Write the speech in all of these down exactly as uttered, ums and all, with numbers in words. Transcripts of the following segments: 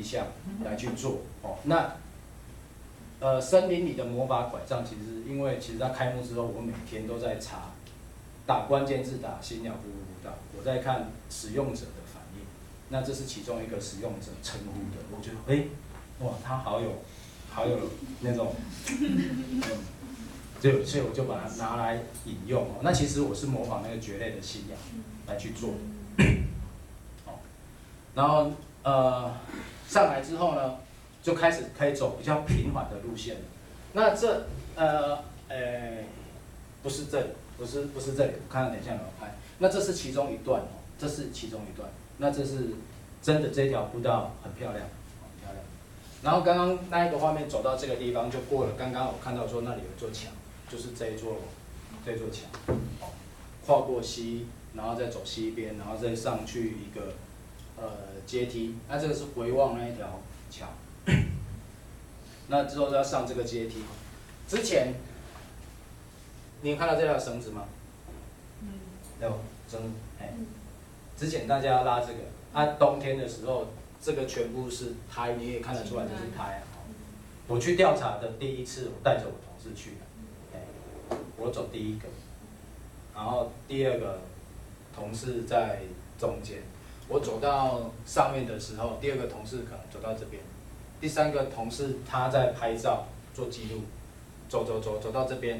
象来去做哦。那呃，森林里的魔法拐杖，其实因为其实它开幕之后，我每天都在查，打关键字打新鸟步步步道，我在看使用者的反应。那这是其中一个使用者称呼的，我觉得哎、欸，哇，他好有好有那种，嗯，就所以我就把它拿来引用哦。那其实我是模仿那个蕨类的信仰来去做的，哦，然后呃上来之后呢，就开始可以走比较平缓的路线了。那这呃呃不是这里，不是不是这里，我看看等一下有没有拍。那这是其中一段哦，这是其中一段。那这是真的这条步道很漂亮，很漂亮。然后刚刚那一个画面走到这个地方就过了，刚刚我看到说那里有一座墙，就是这一座这座墙，哦，跨过溪，然后再走西边，然后再上去一个呃阶梯。那这个是回望那一条桥。那之后要上这个阶梯，之前你有看到这条绳子吗？嗯。有绳，哎，之前大家拉这个，啊，冬天的时候，这个全部是胎，你也看得出来这是胎啊。我去调查的第一次，我带着我同事去的，哎，我走第一个，然后第二个同事在中间，我走到上面的时候，第二个同事可能走到这边。第三个同事他在拍照做记录，走走走走到这边，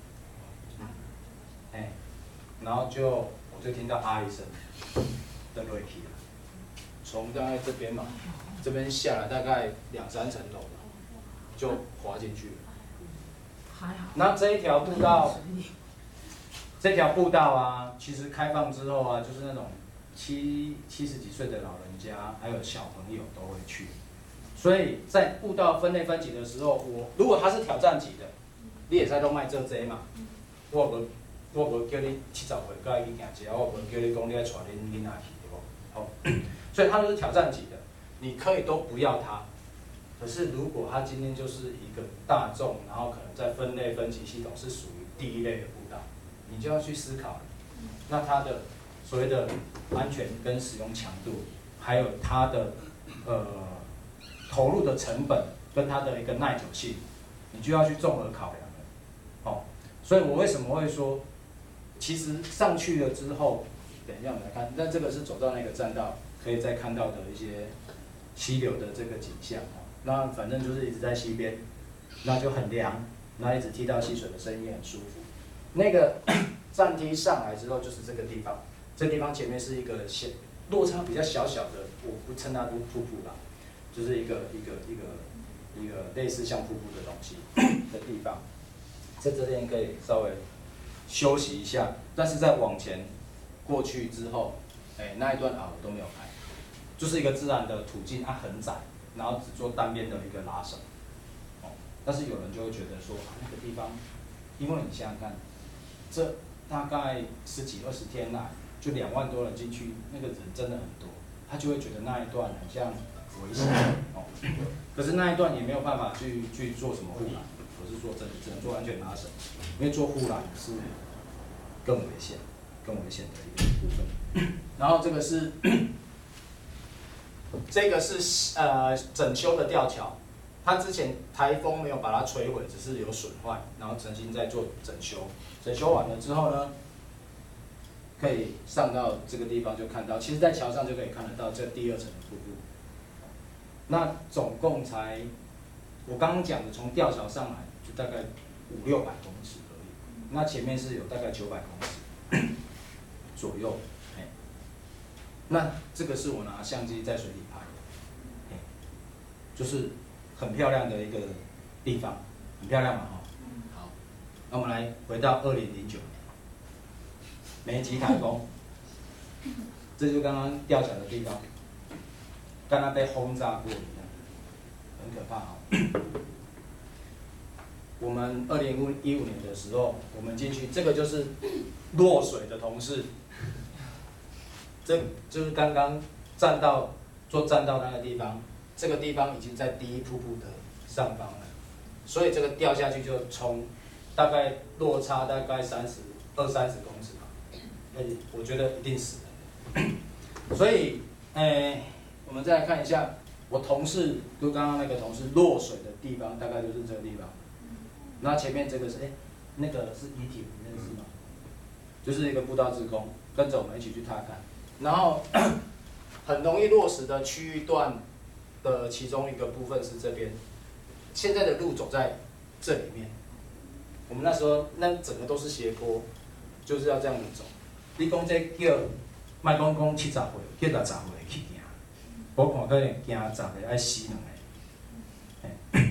哎，然后就我就听到啊一声的落去了，从大概这边嘛，这边下来大概两三层楼吧，就滑进去了。还好。那这一条步道，这条步道啊，其实开放之后啊，就是那种七七十几岁的老人家还有小朋友都会去。所以在步道分类分级的时候，我如果他是挑战级的，你也在都卖这这嘛，我无我无叫你七十岁才去行这，我无叫你讲你要带恁囡仔去，对不？好，所以他都是挑战级的，你可以都不要他。可是如果他今天就是一个大众，然后可能在分类分级系统是属于第一类的步道，你就要去思考，那它的所谓的安全跟使用强度，还有它的呃。投入的成本跟它的一个耐久性，你就要去综合考量了，哦，所以我为什么会说，其实上去了之后，等一下我们来看，那这个是走到那个栈道可以再看到的一些溪流的这个景象，哦，那反正就是一直在溪边，那就很凉，那一直踢到溪水的声音也很舒服。那个站梯上来之后就是这个地方，这地方前面是一个小落差比较小小的，我不称它为瀑布啦。就是一个一个一个一个类似像瀑布的东西的地方，在这边可以稍微休息一下，但是再往前过去之后，哎，那一段啊我都没有拍，就是一个自然的途径，它很窄，然后只做单边的一个拉绳，哦，但是有人就会觉得说，啊，那个地方，因为你想想看，这大概十几二十天来，就两万多人进去，那个人真的很多，他就会觉得那一段很像。危险哦，可是那一段也没有办法去去做什么护栏，我是说真的，只能做安全拉绳，因为做护栏是更危险、更危险的一个部分。然后这个是这个是呃整修的吊桥，它之前台风没有把它摧毁，只是有损坏，然后重新再做整修。整修完了之后呢，可以上到这个地方就看到，其实在桥上就可以看得到这第二层的瀑布。那总共才，我刚刚讲的，从吊桥上来就大概五六百公尺而已。那前面是有大概九百公尺左右，哎，那这个是我拿相机在水里拍的，哎，就是很漂亮的一个地方，很漂亮嘛哈。好，那我们来回到二零零九年，梅吉台风，这就是刚刚吊桥的地方。刚刚被轰炸过一样，很可怕哦。我们二零一五年的时候，我们进去，这个就是落水的同事，这就是刚刚站到做站到那个地方，这个地方已经在第一瀑布的上方了，所以这个掉下去就冲，大概落差大概三十二三十公尺吧，那我觉得一定死了。所以，诶、欸。我们再来看一下， 我同事就刚刚那个同事落水的地方，大概就是这个地方。那前面这个是哎，那个是遗体，你认识吗？就是一个步道志工，跟着我们一起去踏勘。然后很容易落石的区域段的其中一个部分是这边，现在的路走在这里面。我们那时候那整个都是斜坡，就是要这样子走。你讲这叫，莫讲讲七十岁，叫六十岁去行，我看可能行十个爱死两个。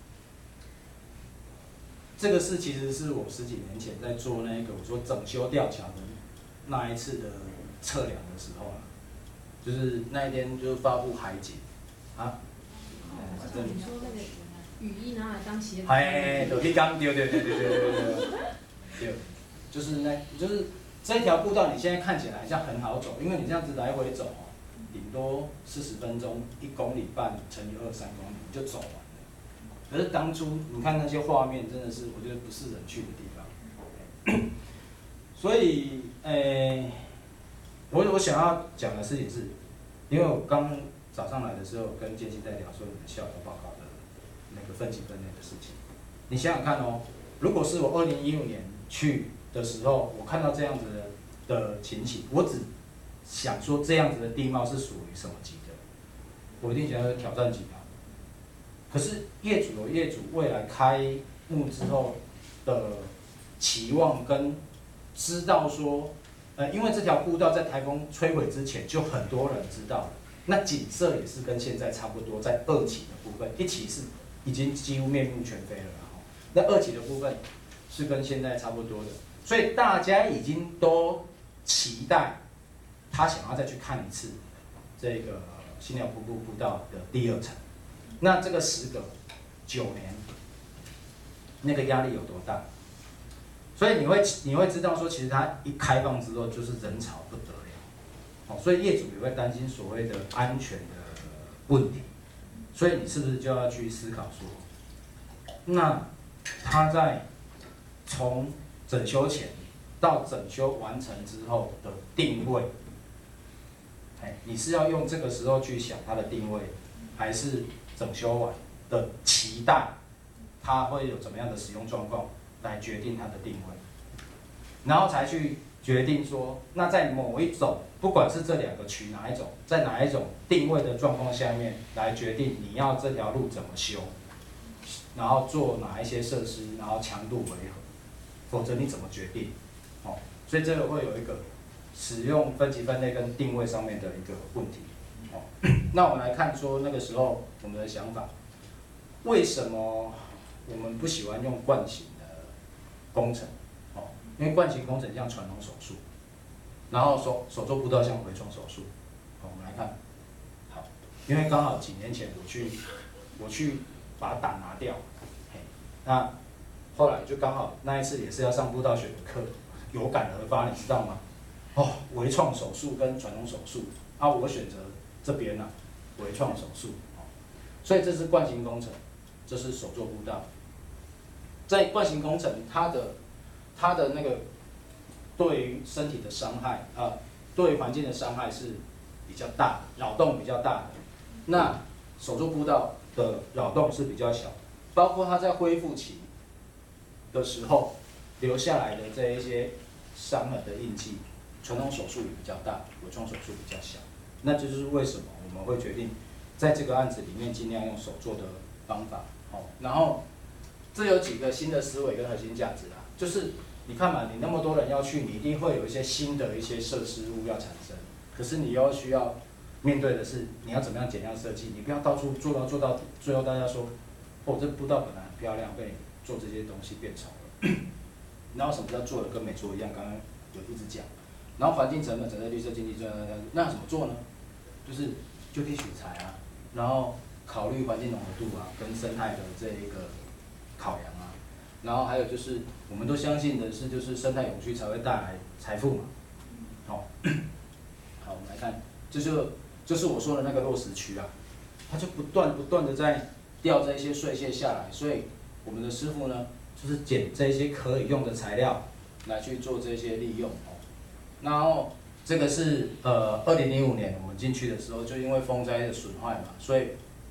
这个是其实是我十几年前在做那个我说整修吊桥的那一次的测量的时候啊，就是那一天就是发布海景啊。 你说那个雨衣拿来当鞋子？ 哎，就去讲，对对对对对对对对，就是那，就是这条步道你现在看起来像很好走，因为你这样子来回走哦，顶多四十分钟，一公里半乘以二三公里你就走完了。可是当初你看那些画面，真的是我觉得不是人去的地方。所以，诶、我我想要讲的事情是，因为我刚早上来的时候跟建熙在聊说你们校友报告的那个分级分类的事情。你想想看哦，如果是我二零一五年去的时候，我看到这样子的的情形，我只想说这样子的地貌是属于什么级的，我一定想要挑战级啊。可是业主有业主未来开幕之后的期望跟知道说，呃，因为这条步道在台风摧毁之前就很多人知道了，那景色也是跟现在差不多，在二期的部分，一期是已经几乎面目全非了啦，那二期的部分是跟现在差不多的，所以大家已经都期待他想要再去看一次这个新寮瀑布步道的第二层。那这个时隔九年，那个压力有多大？所以你会你会知道说，其实它一开放之后就是人潮不得了，哦，所以业主也会担心所谓的安全的问题，所以你是不是就要去思考说，那他在从整修前到整修完成之后的定位，哎，你是要用这个时候去想它的定位，还是整修完的期待，它会有怎么样的使用状况来决定它的定位，然后才去决定说，那在某一种，不管是这两个区哪一种，在哪一种定位的状况下面来决定你要这条路怎么修，然后做哪一些设施，然后强度为何，否则你怎么决定？哦，所以这个会有一个使用分级分类跟定位上面的一个问题。哦，那我们来看说那个时候我们的想法，为什么我们不喜欢用惯型的工程？哦，因为惯型工程像传统手术，然后手手做步道像微创手术。好，我们来看，好，因为刚好几年前我去我去把胆拿掉，嘿，那后来就刚好那一次也是要上步道学的课，有感而发，你知道吗？哦，微创手术跟传统手术，啊，我选择这边啊，微创手术，哦，所以这是惯型工程，这是手做步道。在惯型工程，它的它的那个对于身体的伤害啊、呃，对于环境的伤害是比较大的，扰动比较大的。那手做步道的扰动是比较小，包括它在恢复期的时候留下来的这一些伤痕的印记，传统手术也比较大，微创手术比较小。那这就是为什么我们会决定在这个案子里面尽量用手做的方法。好，然后这有几个新的思维跟核心价值啦，就是你看嘛，你那么多人要去，你一定会有一些新的一些设施物要产生，可是你又需要面对的是你要怎么样减量设计，你不要到处做到做到最后大家说，哦，这步道本来很漂亮，被你做这些东西变丑了。然后什么叫做的跟没做一样？刚刚有一直讲。然后环境成本、整个绿色经济专家，那怎么做呢？就是就地取材啊，然后考虑环境融合度啊，跟生态的这一个考量啊，然后还有就是我们都相信的是，就是生态永续才会带来财富嘛。好，好，我们来看，这就就是我说的那个落石区啊，它就不断不断的在掉这些碎屑下来，所以我们的师傅呢，就是捡这些可以用的材料来去做这些利用。然后这个是呃二零零五年我们进去的时候，就因为风灾的损坏嘛，所以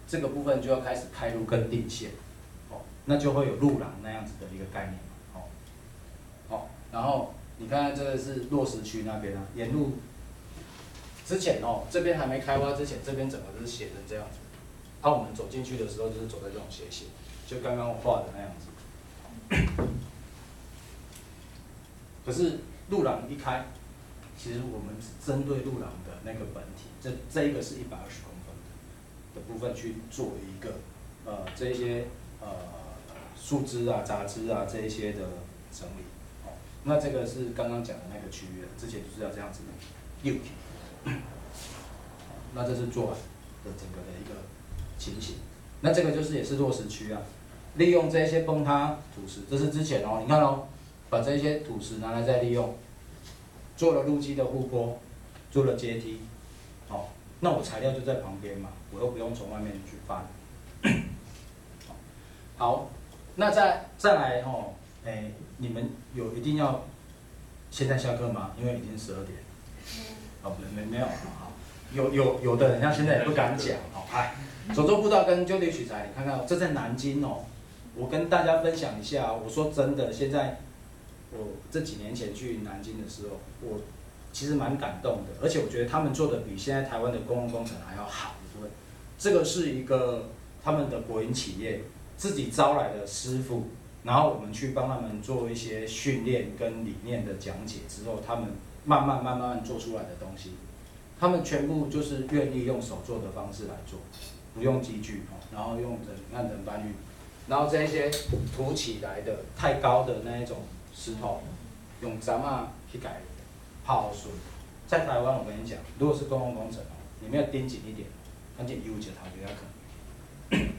这个部分就要开始开路跟定线，哦，那就会有路廊那样子的一个概念，哦，哦，然后你看看这个是落石区那边啊，沿路之前哦，这边还没开挖之前，这边整个是斜成这样子，啊，我们走进去的时候就是走在这种斜线，就刚刚我画的那样子。可是路廊一开，其实我们只针对路廊的那个本体，这这一个是一百二十公分的部分去做一个呃这一些呃树枝啊、杂枝啊这一些的整理。哦，那这个是刚刚讲的那个区域了，之前就是要这样子溜起。那这是做完的整个的一个情形。那这个就是也是落石区啊，利用这些崩塌土石，这是之前哦，你看哦。把这些土石拿来再利用，做了路基的护坡，做了阶梯，好，那我材料就在旁边嘛，我又不用从外面去搬。好，那再再来哦，哎，你们有一定要现在下课吗？因为已经十二点。哦，没没没有，好，有有有的人像现在也不敢讲，哦，哎，手作步道跟就地取材，你看看，这在南京哦，我跟大家分享一下，我说真的，现在。我这几年前去南京的时候，我其实蛮感动的，而且我觉得他们做的比现在台湾的公共工程还要好。对，这个是一个他们的国营企业自己招来的师傅，然后我们去帮他们做一些训练跟理念的讲解之后，他们慢慢慢慢做出来的东西，他们全部就是愿意用手做的方式来做，不用机具，然后用人按人搬运，然后这一些凸起来的太高的那一种。石头用咱们去改泡水，在台湾我跟你讲，如果是公共工程哦，你们要盯紧一点，赶紧优解它比较可能。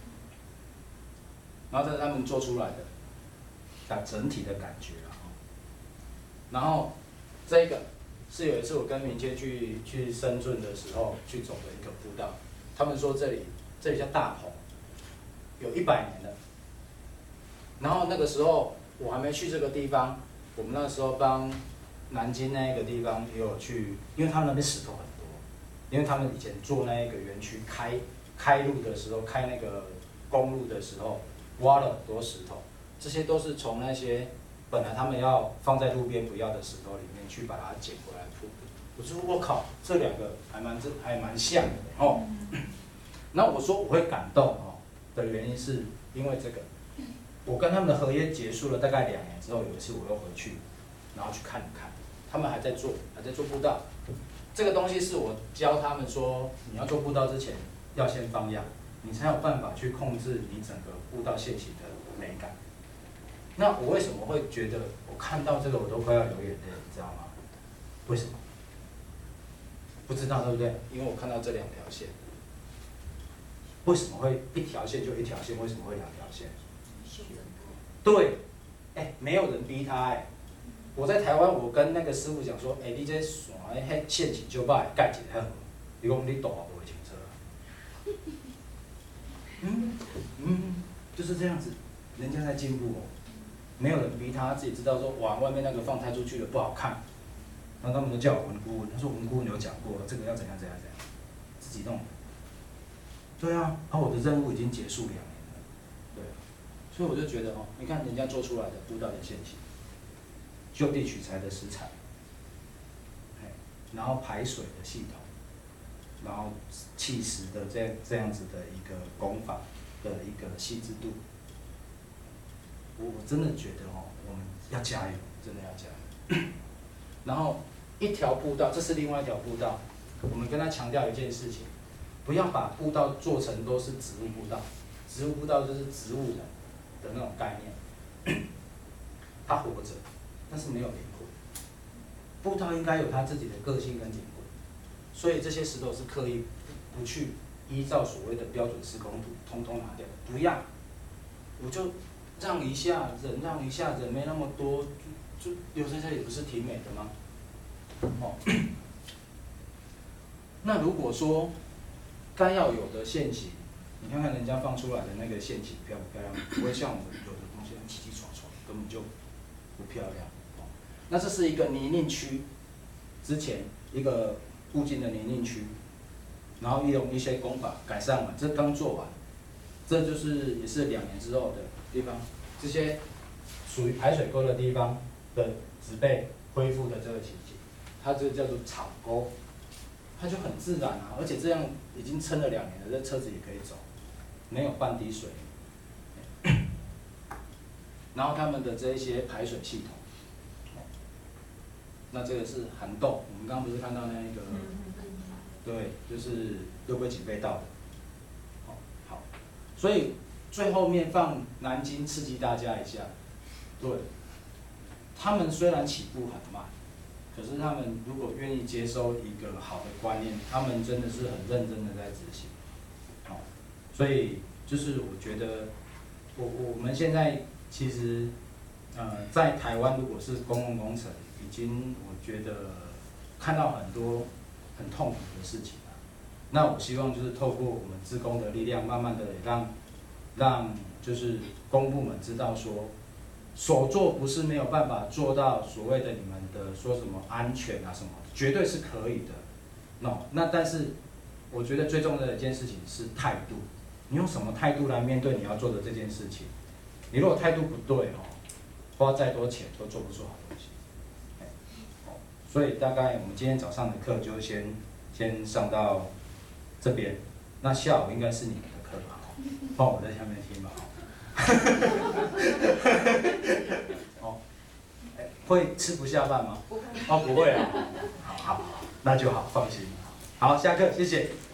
然后这是他们做出来的，感整体的感觉了。然后这个是有一次我跟明谦去去深圳的时候去走的一个步道，他们说这里这里叫大棚，有一百年了。然后那个时候。我还没去这个地方，我们那时候帮南京那一个地方也有去，因为他们那边石头很多，因为他们以前做那一个园区开开路的时候，开那个公路的时候，挖了很多石头，这些都是从那些本来他们要放在路边不要的石头里面去把它捡回来铺。我说我靠，这两个还蛮这还蛮像的哦。那我说我会感动哦的原因是因为这个。我跟他们的合约结束了大概两年之后，有一次我又回去，然后去看一看，他们还在做，还在做步道。这个东西是我教他们说，你要做步道之前要先放样，你才有办法去控制你整个步道线型的美感。那我为什么会觉得我看到这个我都快要流眼泪，你知道吗？为什么？不知道对不对？因为我看到这两条线。为什么会一条线就一条线？为什么会两条线？对，哎、欸，没有人逼他哎、欸。我在台湾，我跟那个师傅讲说，哎、欸，你这线迄线型就把盖起来好，伊讲你大不会清楚啊。嗯嗯，就是这样子，人家在进步哦，没有人逼他，自己知道说，哇，外面那个放太出去了不好看，然后他们都叫我文顾问，他说文顾问有讲过，这个要怎样怎样怎样，自己弄。对啊，啊，我的任务已经结束两年了，对。所以我就觉得哦，你看人家做出来的步道的线型，就地取材的石材，然后排水的系统，然后砌石的这这样子的一个工法的一个细致度，我我真的觉得哦，我们要加油，真的要加油。然后一条步道，这是另外一条步道，我们跟他强调一件事情，不要把步道做成都是植物步道，植物步道就是植物的。的那种概念，他活着，但是没有灵魂。步道应该有他自己的个性跟灵魂，所以这些石头是刻意不去依照所谓的标准施工图，通通拿掉，不要，我就让一下，忍让一下，人没那么多，就就留在这里不是挺美的吗？哦，那如果说该要有的线型。你看看人家放出来的那个线型漂不漂亮？不会像我们有的东西七七刷刷，根本就不漂亮。哦，那这是一个泥泞区，之前一个附近的泥泞区， 然后用一些工法改善完，这刚做完，这就是也是两年之后的地方，这些属于排水沟的地方的植被恢复的这个情形，它这叫做草沟，它就很自然啊，而且这样已经撑了两年了，这车子也可以走，没有半滴水。然后他们的这一些排水系统，那这个是涵洞，我们刚刚不是看到那一个，对，就是六龟井被盗的，好，好，所以最后面放南京刺激大家一下，对，他们虽然起步很慢，可是他们如果愿意接收一个好的观念，他们真的是很认真的在执行，好，所以就是我觉得，我我们现在其实，呃，在台湾如果是公共工程，已经我觉得看到很多很痛苦的事情了。那我希望就是透过我们志工的力量，慢慢的让让就是公部门知道说，所做不是没有办法做到所谓的你们的说什么安全啊什么，绝对是可以的。no， 那但是我觉得最重要的一件事情是态度，你用什么态度来面对你要做的这件事情？你如果态度不对哦，花再多钱都做不出好东西。所以大概我们今天早上的课就先先上到这边，那下午应该是你们的课吧？换我在下面听吧。哦，会吃不下饭吗？哦，不会啊。好好，那就好，放心。好，下课，谢谢。